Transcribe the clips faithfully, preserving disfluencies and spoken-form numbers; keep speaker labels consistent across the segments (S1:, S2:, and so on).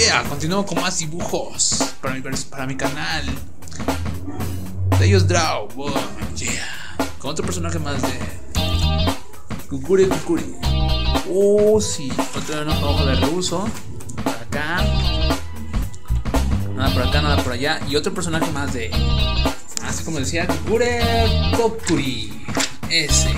S1: Yeah, continúo con más dibujos para mi, para mi canal. De ellos Draw, wow, yeah. Con otro personaje más de Kukuri Kukuri. Oh, sí. Otro ojo de reuso. Por acá. Nada por acá, nada por allá. Y otro personaje más de, así como decía, Kukuri Kukuri. Ese.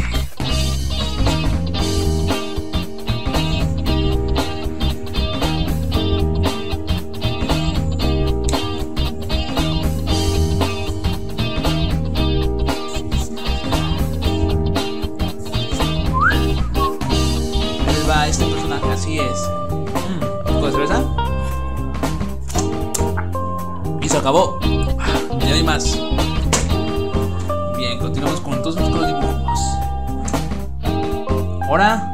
S1: Va este personaje, así es. Mm, ¿Puedes ver esa? Y se acabó. Ya hay más. Bien, continuamos con todos los dibujos. Ahora